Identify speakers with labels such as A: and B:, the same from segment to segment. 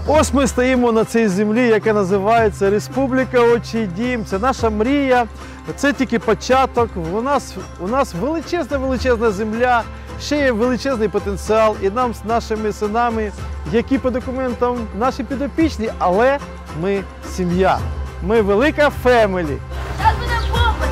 A: Ось ми стоїмо на цій землі, яка називається Республіка Отчий Дім. Це наша мрія, це тільки початок. У нас величезна земля, ще є величезний потенціал. І нам з нашими синами, які по документам наші підопічні, але ми сім'я. Ми велика фемілі.
B: Зараз буде бомба!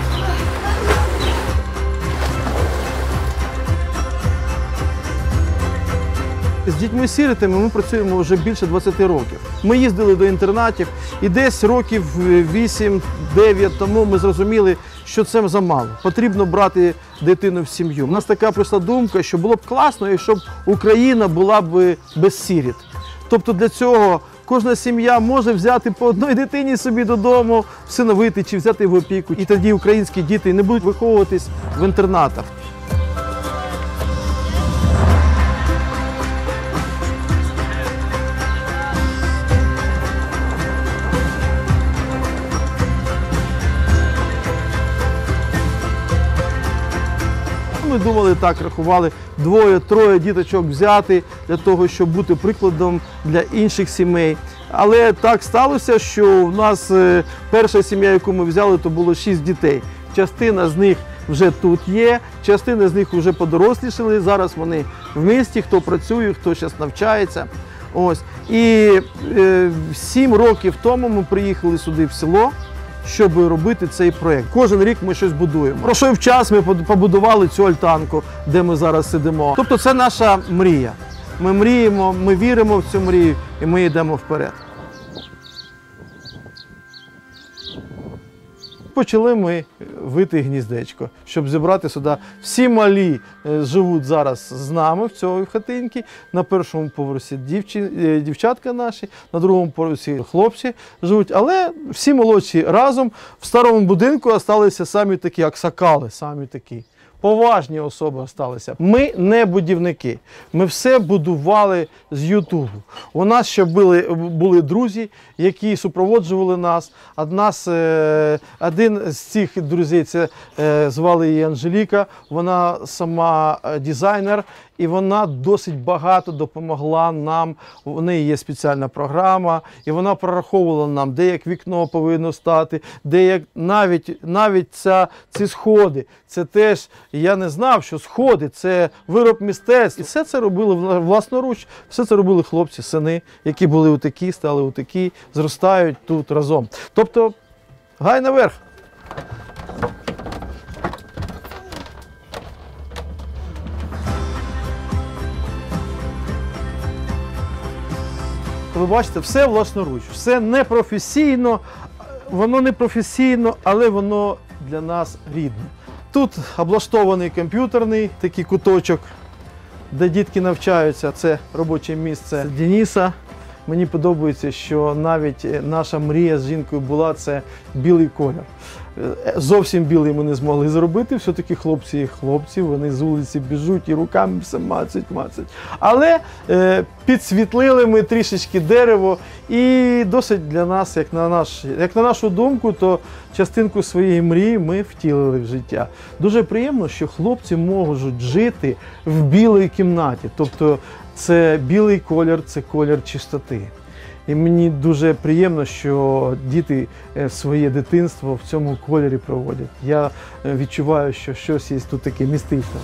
A: З дітьми-сиротами ми працюємо вже більше 20 років. Ми їздили до інтернатів і десь років 8-9 тому ми зрозуміли, що це замало. Потрібно брати дитину в сім'ю. У нас така прийшла думка, що було б класно, щоб Україна була б без сиріт. Тобто для цього кожна сім'я може взяти по одній дитині собі додому, всиновити чи взяти в опіку. І тоді українські діти не будуть виховуватись в інтернатах. Ми думали так, рахували 2-3 діточок взяти для того, щоб бути прикладом для інших сімей. Але так сталося, що в нас перша сім'я, яку ми взяли, то було 6 дітей. Частина з них вже тут є, частина з них вже подорослішали, зараз вони в місті, хто працює, хто зараз навчається. Ось. І 7 років тому ми приїхали сюди в село, щоб робити цей проєкт. Кожен рік ми щось будуємо. Пройшов час, ми побудували цю альтанку, де ми зараз сидимо. Тобто це наша мрія. Ми мріємо, ми віримо в цю мрію і ми йдемо вперед. Почали ми вити гніздечко, щоб зібрати сюди. Всі малі живуть зараз з нами в цій хатинці. На першому поверсі дівчатка наші, на другому поверсі хлопці живуть. Але всі молодші разом в старому будинку залишилися самі такі аксакали, самі такі. Поважні особи залишилися. Ми не будівники. Ми все будували з Ютубу. У нас ще були друзі, які супроводжували нас. Один з цих друзів, звали її Анжеліка, вона сама дизайнер, і вона досить багато допомогла нам. У неї є спеціальна програма, і вона прораховувала нам, де як вікно повинно стати, де як навіть ці сходи. Це теж, я не знав, що сходи – це вироб мистецтва. І все це робили власноруч, все це робили хлопці, сини, які були отакі, стали отакі, зростають тут разом. Тобто, гай наверх! Ви бачите, все власноруч, все непрофесійно, воно не професійно, але воно для нас рідне. Тут облаштований комп'ютерний такий куточок, де дітки навчаються, це робоче місце Дениса. Мені подобається, що навіть наша мрія з жінкою була – це білий колір. Зовсім білий ми не змогли зробити, все-таки хлопці є хлопці, вони з вулиці біжуть і руками все мацать. Але підсвітлили ми трішечки дерево і досить для нас, як на нашу думку, то частинку своєї мрії ми втілили в життя. Дуже приємно, що хлопці можуть жити в білій кімнаті, тобто це білий колір, це колір чистоти. І мені дуже приємно, що діти своє дитинство в цьому кольорі проводять. Я відчуваю, що щось є тут таке містичне.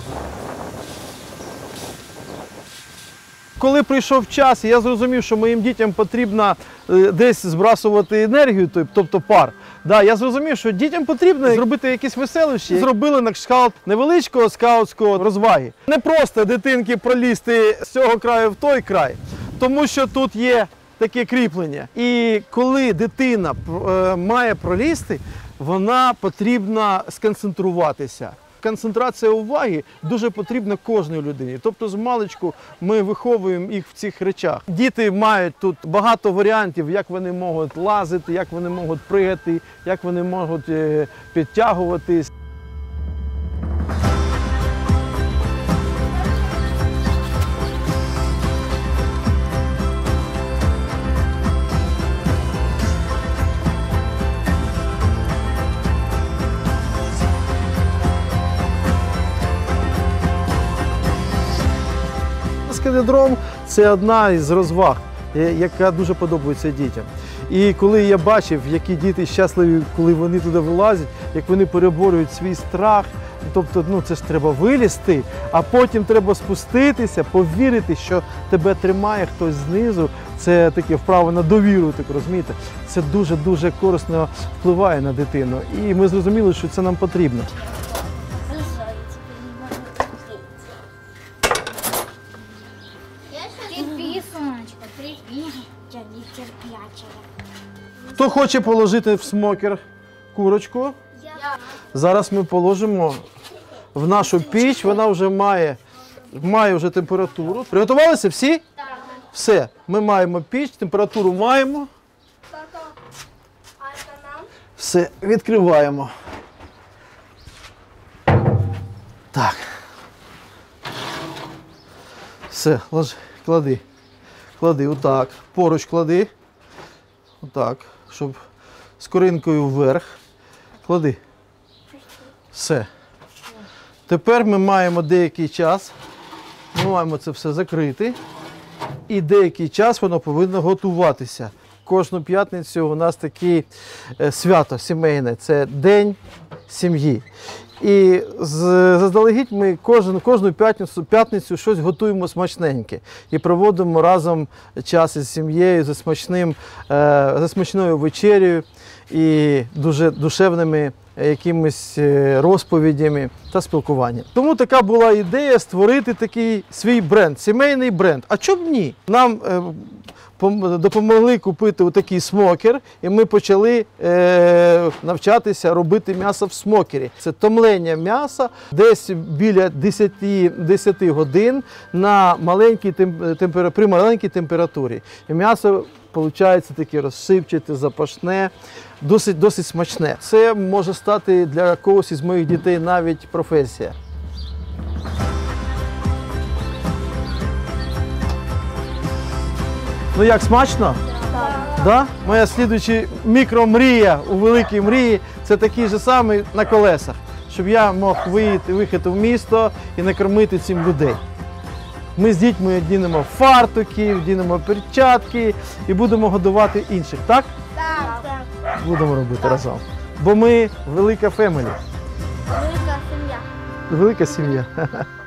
A: Коли прийшов час, я зрозумів, що моїм дітям потрібно десь збрасувати енергію, тобто пар. Я зрозумів, що дітям потрібно зробити якісь веселощі. Зробили на кшталт невеличкого скаутського розваги. Не просто дитинки пролізти з цього краю в той край, тому що тут є таке кріплення. І коли дитина має пролізти, вона потрібна сконцентруватися. Концентрація уваги дуже потрібна кожній людині. Тобто з маличку ми виховуємо їх в цих речах. Діти мають тут багато варіантів, як вони можуть лазити, як вони можуть пригати, як вони можуть підтягуватись. Скалодром – це одна із розваг яка дуже подобається дітям. І коли я бачив, які діти щасливі, коли вони туди вилазять, як вони переборюють свій страх, тобто, це ж треба вилізти, а потім треба спуститися, повірити, що тебе тримає хтось знизу. Це таке вправо на довіру, так розумієте. Це дуже-дуже корисно впливає на дитину. І ми зрозуміли, що це нам потрібно.
B: Терпи, сонечко, терпи. Я не терплячая.
A: Хто хоче положити в смокер курочку? Зараз ми положимо в нашу піч, вона вже має вже температуру. Приготувалися всі? Так. Все, ми маємо піч, температуру маємо. Все, відкриваємо. Так. Все, клади. Клади, отак. Поруч клади. Отак, щоб скоринкою вверх. Клади. Все. Тепер ми маємо деякий час. Ми маємо це все закрити. І деякий час воно повинно готуватися. Кожну п'ятницю у нас таке свято сімейне. Це День сім'ї. І заздалегідь ми кожну п'ятницю щось готуємо смачненьке. І проводимо разом час із сім'єю, за смачною вечерею і дуже душевними якимись розповідями та спілкуванням. Тому така була ідея створити такий свій бренд, сімейний бренд. А чому б ні? Нам допомогли купити такий смокер, і ми почали навчатися робити м'ясо в смокері. Це томлення м'яса десь біля 10 годин при маленькій температурі. І м'ясо виходить таке розсипчате, запашне, досить смачне. Це може стати для когось із моїх дітей навіть професія. Ну як, смачно? Так. Да? Моя слідуюча мікромрія у великій мрії – це такий же самий на колесах, щоб я мог виїхати в місто і накормити цим людей. Ми з дітьми одінемо фартуки, одінемо перчатки і будемо годувати інших, так?
B: Так.
A: Будемо робити разом. Бо ми велика фемелі.
B: Велика сім'я.
A: Велика сім'я.